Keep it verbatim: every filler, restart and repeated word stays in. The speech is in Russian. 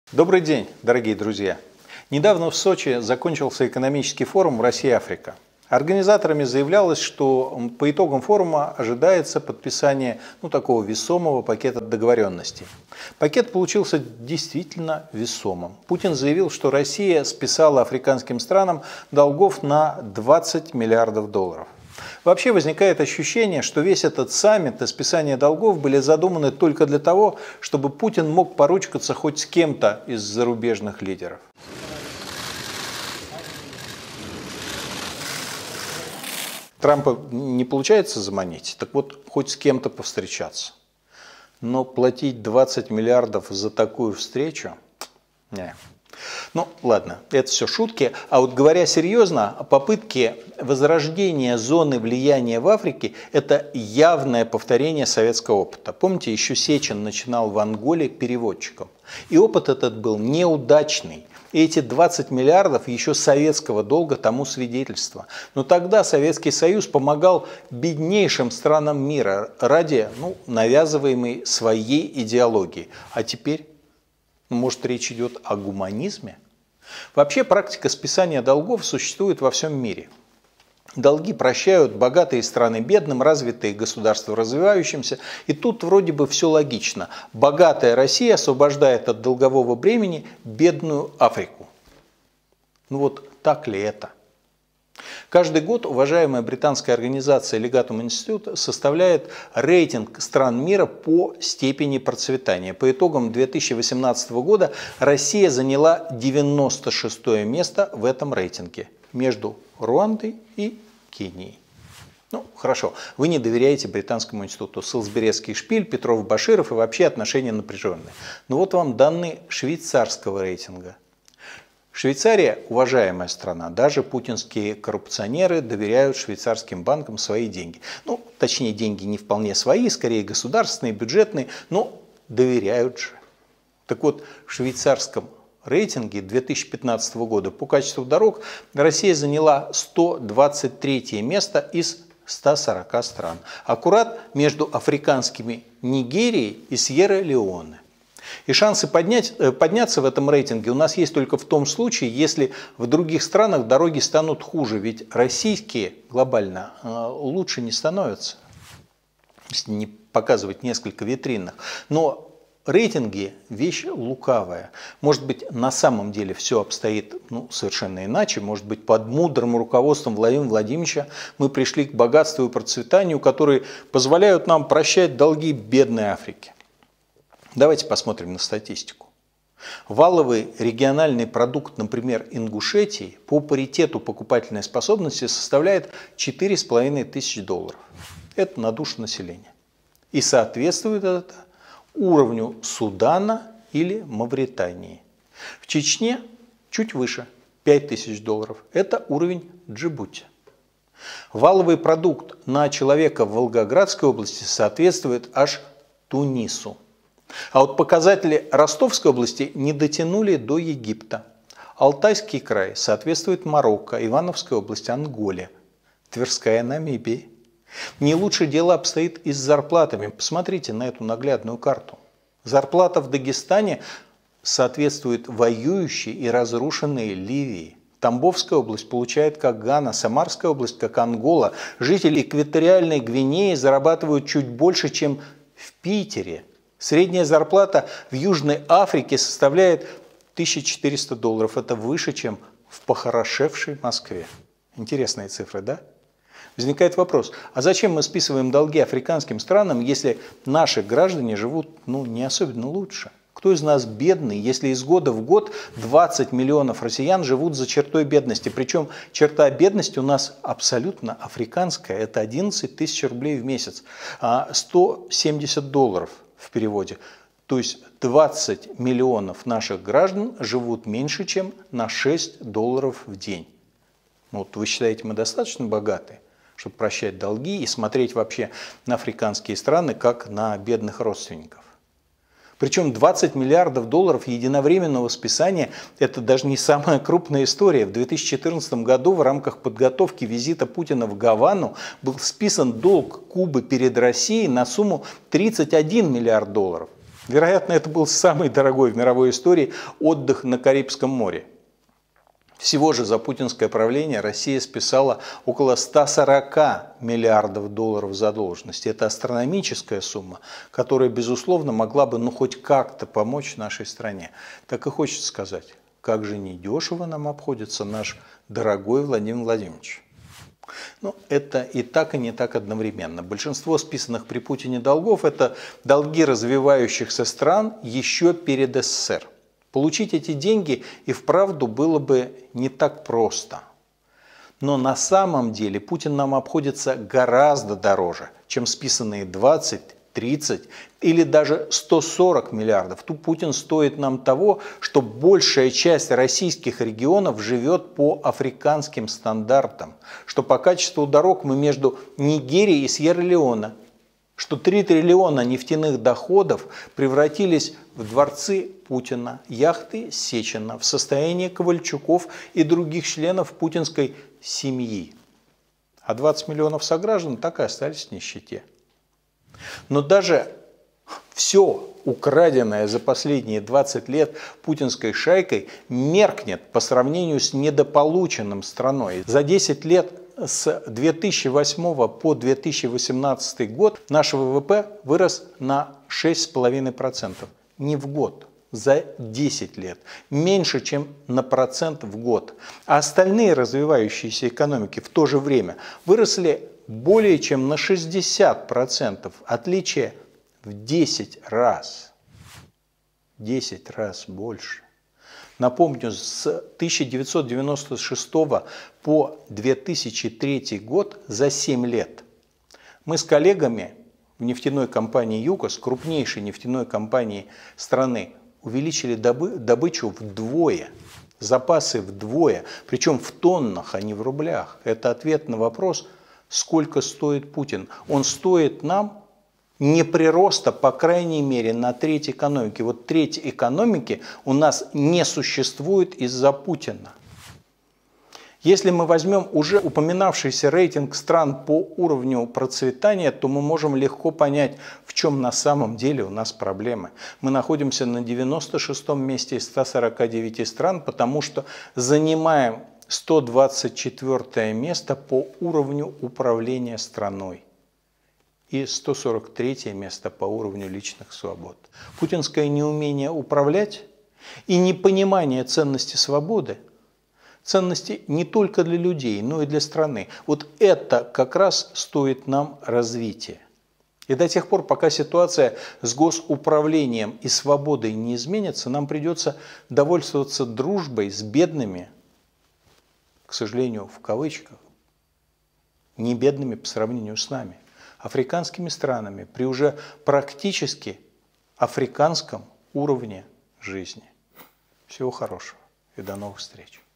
Добрый день, дорогие друзья! Недавно в Сочи закончился экономический форум «Россия-Африка». Организаторами заявлялось, что по итогам форума ожидается подписание ну, такого весомого пакета договоренностей. Пакет получился действительно весомым. Путин заявил, что Россия списала африканским странам долгов на двадцать миллиардов долларов. Вообще возникает ощущение, что весь этот саммит и списание долгов были задуманы только для того, чтобы Путин мог поручкаться хоть с кем-то из зарубежных лидеров. Трампа не получается заманить, так вот хоть с кем-то повстречаться. Но платить двадцать миллиардов за такую встречу? Не. Ну ладно, это все шутки. А вот говоря серьезно, попытки возрождения зоны влияния в Африке – это явное повторение советского опыта. Помните, еще Сечин начинал в Анголе переводчиком. И опыт этот был неудачный. И эти двадцать миллиардов еще советского долга тому свидетельство. Но тогда Советский Союз помогал беднейшим странам мира ради ну, навязываемой своей идеологии. А теперь, может, речь идет о гуманизме? Вообще практика списания долгов существует во всем мире. Долги прощают богатые страны бедным, развитые государства развивающимся. И тут вроде бы все логично. Богатая Россия освобождает от долгового бремени бедную Африку. Ну вот так ли это? Каждый год уважаемая британская организация Legatum Institute составляет рейтинг стран мира по степени процветания. По итогам две тысячи восемнадцатого года Россия заняла девяносто шестое место в этом рейтинге между Руандой и Кенией. Ну, хорошо, вы не доверяете британскому институту. Солсберийский шпиль, Петров, Баширов и вообще отношения напряженные. Но вот вам данные швейцарского рейтинга. Швейцария – уважаемая страна. Даже путинские коррупционеры доверяют швейцарским банкам свои деньги. Ну, точнее, деньги не вполне свои, скорее государственные, бюджетные, но доверяют же. Так вот, в швейцарском рейтинге две тысячи пятнадцатого года по качеству дорог Россия заняла сто двадцать третье место из ста сорока стран. Аккурат между африканскими Нигерией и Сьерра-Леоне. И шансы поднять, подняться в этом рейтинге у нас есть только в том случае, если в других странах дороги станут хуже. Ведь российские глобально лучше не становятся, если не показывать несколько витринных. Но рейтинги – вещь лукавая. Может быть, на самом деле все обстоит ну, совершенно иначе. Может быть, под мудрым руководством Владимира Владимировича мы пришли к богатству и процветанию, которые позволяют нам прощать долги бедной Африке. Давайте посмотрим на статистику. Валовый региональный продукт, например, Ингушетии, по паритету покупательной способности составляет четыре с половиной тысячи долларов. Это на душу населения. И соответствует это уровню Судана или Мавритании. В Чечне чуть выше, пять тысяч долларов. Это уровень Джибути. Валовый продукт на человека в Волгоградской области соответствует аж Тунису. А вот показатели Ростовской области не дотянули до Египта. Алтайский край соответствует Марокко, Ивановская область Анголе, Тверская Намибии. Не лучше дело обстоит и с зарплатами. Посмотрите на эту наглядную карту. Зарплата в Дагестане соответствует воюющей и разрушенной Ливии. Тамбовская область получает как Гана, Самарская область как Ангола. Жители экваториальной Гвинеи зарабатывают чуть больше, чем в Питере. Средняя зарплата в Южной Африке составляет тысяча четыреста долларов. Это выше, чем в похорошевшей Москве. Интересные цифры, да? Возникает вопрос, а зачем мы списываем долги африканским странам, если наши граждане живут ну, не особенно лучше? Кто из нас бедный, если из года в год двадцать миллионов россиян живут за чертой бедности? Причем черта бедности у нас абсолютно африканская. Это одиннадцать тысяч рублей в месяц, сто семьдесят долларов в переводе. То есть двадцать миллионов наших граждан живут меньше, чем на шесть долларов в день. Вот вы считаете, мы достаточно богаты, чтобы прощать долги и смотреть вообще на африканские страны, как на бедных родственников? Причем двадцать миллиардов долларов единовременного списания – это даже не самая крупная история. В две тысячи четырнадцатом году в рамках подготовки визита Путина в Гавану был списан долг Кубы перед Россией на сумму тридцать один миллиард долларов. Вероятно, это был самый дорогой в мировой истории отдых на Карибском море. Всего же за путинское правление Россия списала около ста сорока миллиардов долларов задолженности. Это астрономическая сумма, которая, безусловно, могла бы ну, хоть как-то помочь нашей стране. Так и хочется сказать, как же недешево нам обходится наш дорогой Владимир Владимирович. Но это и так, и не так одновременно. Большинство списанных при Путине долгов – это долги развивающихся стран еще перед СССР. Получить эти деньги и вправду было бы не так просто. Но на самом деле Путин нам обходится гораздо дороже, чем списанные двадцать, тридцать или даже сто сорок миллиардов. Тут Путин стоит нам того, что большая часть российских регионов живет по африканским стандартам, что по качеству дорог мы между Нигерией и Сьерра-Леоне, что три триллиона нефтяных доходов превратились в дворцы Путина, яхты Сечина, в состояние Ковальчуков и других членов путинской семьи. А двадцать миллионов сограждан так и остались в нищете. Но даже все украденное за последние двадцать лет путинской шайкой меркнет по сравнению с недополученным страной. За десять лет с две тысячи восьмого по две тысячи восемнадцатый год наш ВВП вырос на шесть целых пять десятых процента. Не в год, за десять лет. Меньше, чем на процент в год. А остальные развивающиеся экономики в то же время выросли более чем на шестьдесят процентов. Отличие в десять раз. десять раз больше. Напомню, с тысяча девятьсот девяносто шестого по две тысячи третий год, за семь лет, мы с коллегами в нефтяной компании ЮКОС, крупнейшей нефтяной компании страны, увеличили добы, добычу вдвое, запасы вдвое, причем в тоннах, а не в рублях. Это ответ на вопрос, сколько стоит Путин. Он стоит нам не прироста, по крайней мере, на треть экономики. Вот треть экономики у нас не существует из-за Путина. Если мы возьмем уже упоминавшийся рейтинг стран по уровню процветания, то мы можем легко понять, в чем на самом деле у нас проблемы. Мы находимся на девяносто шестом месте из ста сорока девяти стран, потому что занимаем сто двадцать четвёртое место по уровню управления страной и сто сорок третье место по уровню личных свобод. Путинское неумение управлять и непонимание ценности свободы, ценности не только для людей, но и для страны. Вот это как раз стоит нам развития. И до тех пор, пока ситуация с госуправлением и свободой не изменится, нам придется довольствоваться дружбой с бедными, к сожалению, в кавычках, не бедными по сравнению с нами, африканскими странами при уже практически африканском уровне жизни. Всего хорошего и до новых встреч.